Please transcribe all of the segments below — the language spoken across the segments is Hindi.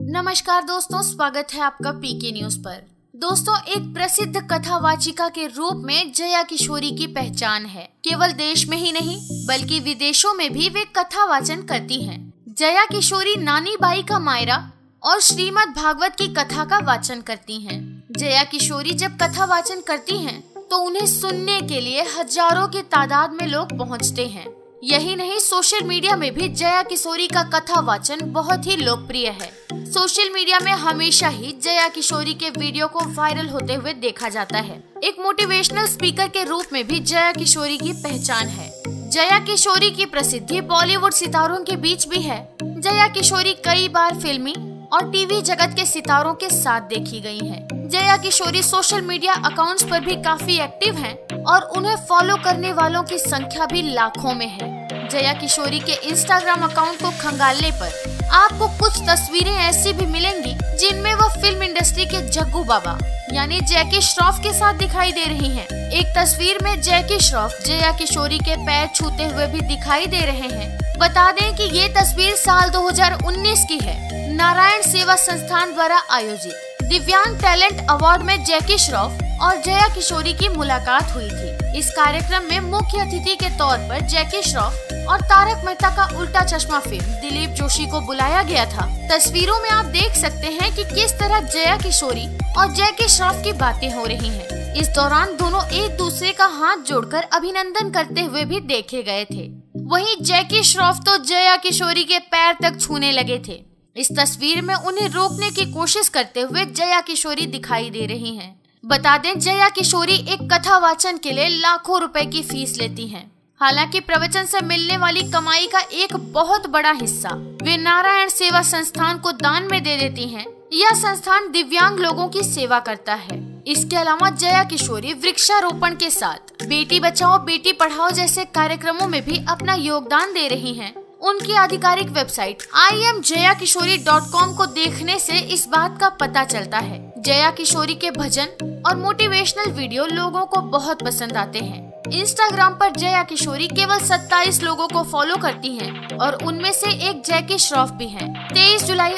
नमस्कार दोस्तों, स्वागत है आपका पीके न्यूज पर। दोस्तों, एक प्रसिद्ध कथावाचिका के रूप में जया किशोरी की पहचान है। केवल देश में ही नहीं बल्कि विदेशों में भी वे कथा वाचन करती हैं। जया किशोरी नानी बाई का मायरा और श्रीमद् भागवत की कथा का वाचन करती हैं। जया किशोरी जब कथा वाचन करती हैं तो उन्हें सुनने के लिए हजारों की तादाद में लोग पहुंचते हैं। यही नहीं, सोशल मीडिया में भी जया किशोरी का कथा वाचन बहुत ही लोकप्रिय है। सोशल मीडिया में हमेशा ही जया किशोरी के वीडियो को वायरल होते हुए देखा जाता है। एक मोटिवेशनल स्पीकर के रूप में भी जया किशोरी की पहचान है। जया किशोरी की प्रसिद्धि बॉलीवुड सितारों के बीच भी है। जया किशोरी कई बार फिल्मी और टीवी जगत के सितारों के साथ देखी गई हैं। Jaya Kishori social media accounts पर भी काफी एक्टिव हैं और उन्हें फॉलो करने वालों की संख्या भी लाखों में है। जया किशोरी के इंस्टाग्राम अकाउंट को खंगालने पर आपको कुछ तस्वीरें ऐसी भी मिलेंगी जिनमें वह फिल्म इंडस्ट्री के जग्गू बाबा यानी जैकी श्रॉफ के साथ दिखाई दे रही हैं। एक तस्वीर में जैकी श्रॉफ जया किशोरी के पैर छूते हुए भी दिखाई दे रहे हैं। बता दें कि ये तस्वीर साल 2019 की है। नारायण सेवा संस्थान द्वारा आयोजित दिव्यांग टैलेंट अवार्ड में जैकी श्रॉफ और जया किशोरी की मुलाकात हुई थी। इस कार्यक्रम में मुख्य अतिथि के तौर पर जैकी श्रॉफ और तारक मेहता का उल्टा चश्मा फिल्म दिलीप जोशी को बुलाया गया था। तस्वीरों में आप देख सकते हैं कि किस तरह जया किशोरी और जैकी श्रॉफ की बातें हो रही हैं। इस दौरान दोनों एक दूसरे का हाथ जोड़कर अभिनंदन करते हुए भी देखे गए थे। वहीं जैकी श्रॉफ तो जया किशोरी के पैर तक छूने लगे थे। इस तस्वीर में उन्हें रोकने की कोशिश करते हुए जया किशोरी दिखाई दे रही हैं। बता दें, जया किशोरी एक कथा वाचन के लिए लाखों रुपए की फीस लेती हैं। हालांकि प्रवचन से मिलने वाली कमाई का एक बहुत बड़ा हिस्सा वे नारायण सेवा संस्थान को दान में दे देती हैं। यह संस्थान दिव्यांग लोगों की सेवा करता है। इसके अलावा जया किशोरी वृक्षारोपण के साथ बेटी बचाओ बेटी पढ़ाओ जैसे कार्यक्रमों में भी अपना योगदान दे रही हैं। उनकी आधिकारिक वेबसाइट IamJayaKishori.com को देखने से इस बात का पता चलता है। जया किशोरी के भजन और मोटिवेशनल वीडियो लोगों को बहुत पसंद आते हैं। इंस्टाग्राम पर जया किशोरी केवल 27 लोगों को फॉलो करती हैं और उनमें से एक जैकी श्रॉफ भी हैं। 23 जुलाई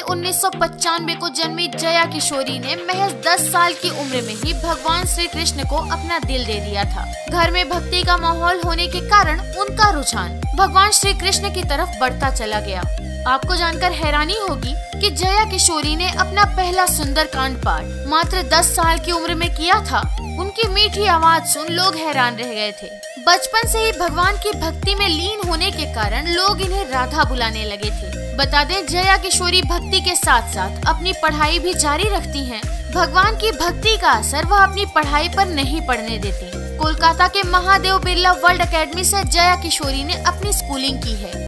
1995 को जन्मी जया किशोरी ने महज 10 साल की उम्र में ही भगवान श्री कृष्ण को अपना दिल दे दिया था। घर में भक्ति का माहौल होने के कारण उनका रुझान भगवान श्री कृष्ण की तरफ बढ़ता चला गया। आपको जानकर हैरानी होगी कि जया किशोरी ने अपना पहला सुंदरकांड पाठ मात्र 10 साल की उम्र में किया था। उनकी मीठी आवाज सुन लोग हैरान रह गए थे। बचपन से ही भगवान की भक्ति में लीन होने के कारण लोग इन्हें राधा बुलाने लगे थे। बता दें, जया किशोरी भक्ति के साथ साथ अपनी पढ़ाई भी जारी रखती हैं। भगवान की भक्ति का असर वह अपनी पढ़ाई पर नहीं पड़ने देती। कोलकाता के महादेव बिरला वर्ल्ड एकेडमी से जया किशोरी ने अपनी स्कूलिंग की है।